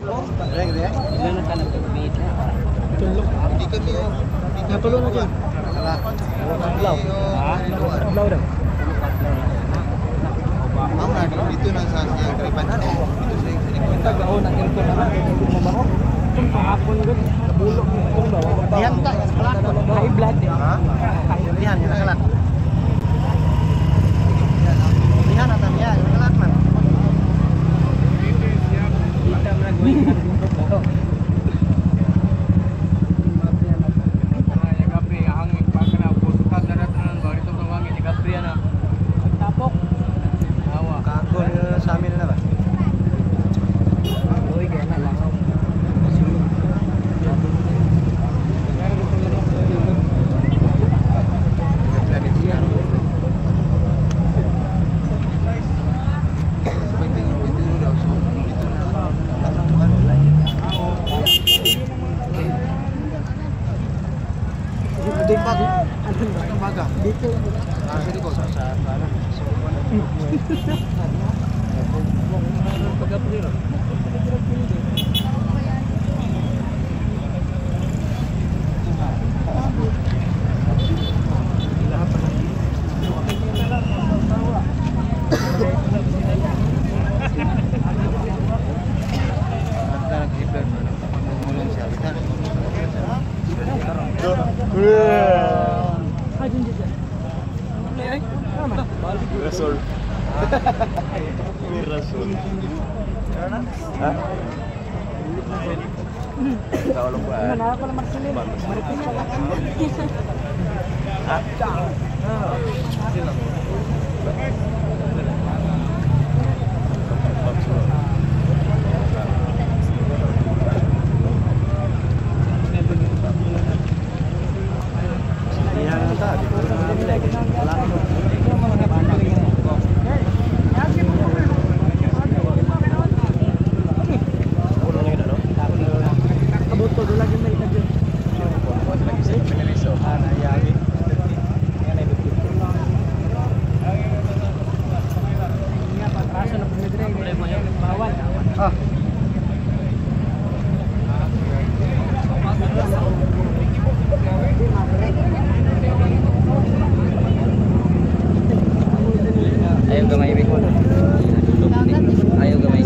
Ada gitu ya? Ilan ka nagkabit. Tulog. Hindi kami oh. Natulog na dyan. Ablaw. Ha? Ablaw daw. Ang dito na sa Kripan. Dito sa Kripan. Tagaw na kirko na lang. Mabango. Kung kahapon gud, nabulok kung daw. Diyan ka, high blood eh. Ha? Diyan, yung nakalat. Diyan atan ya, yung nakalat man. Kita man gawin. Tapok. Kagol sa amin na ba? Uy, kaya na lang. Dito. Sa likod. Sa Pag-april. Rasul. Ini Rasul. Hah? Kalau lupa. Mana ako na Marcelin? Marites ka lang. Hah? Ayaw gamay ibig. Ayaw gamay.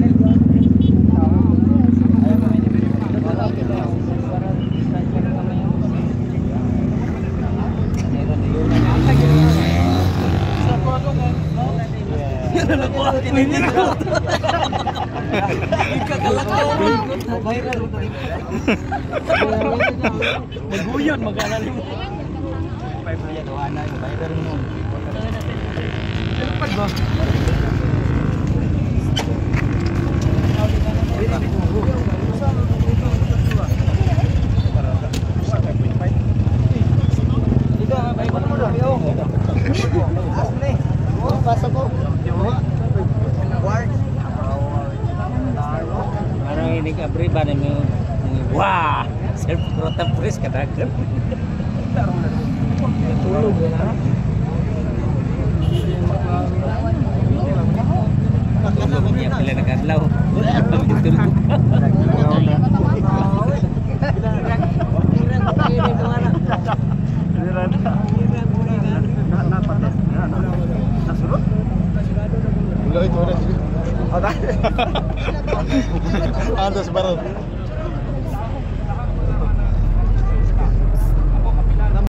Naguyon mag-alala mo. Pay-pay doana yung viral mo. Pag ba? Dito, may ko mo daw. Asli. Oh, basa ko. Ano ini ka briba na mo? Wah, self-protect press kadagan. Tulog na. Tulognya pila nakadlaw. Andas bareng.